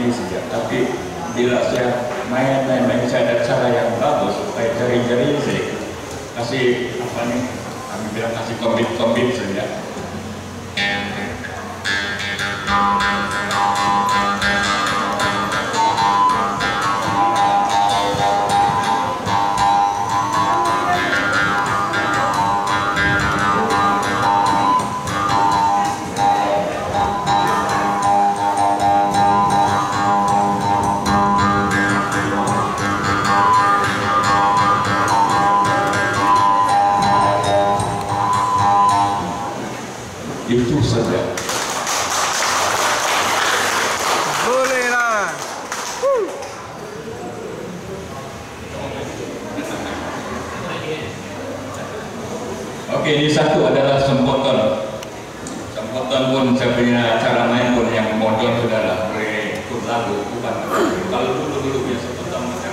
ini saja. Tapi bila saya main saya ada cara yang bagus supaya jari-jari saya kasih apa nih? Kami bilang kasih kombit saja. Itu saja. Boleh lah. Oke, ini satu adalah sempoton. Sempoton pun saya punya cara main pun yang modern saudara. Boleh ikut lagu, bukan. Kalau dulu punya sempoton macam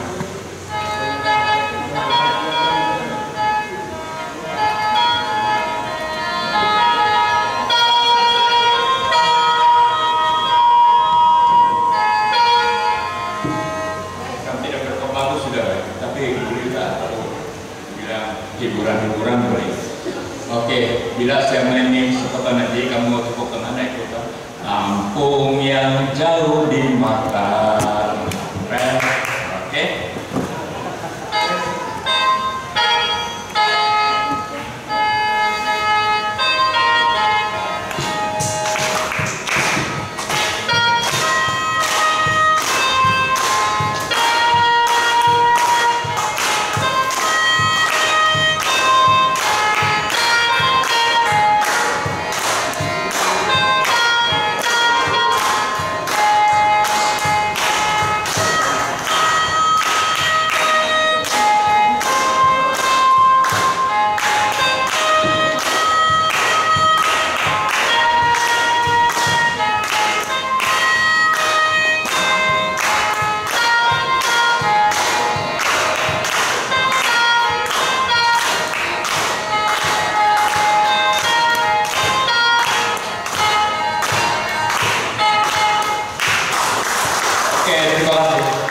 hiburan boleh. Oke, bila saya main ini seperti nanti kamu tepuk tangan ikut. Kampung yang jauh di mata. Oke. Terima kasih.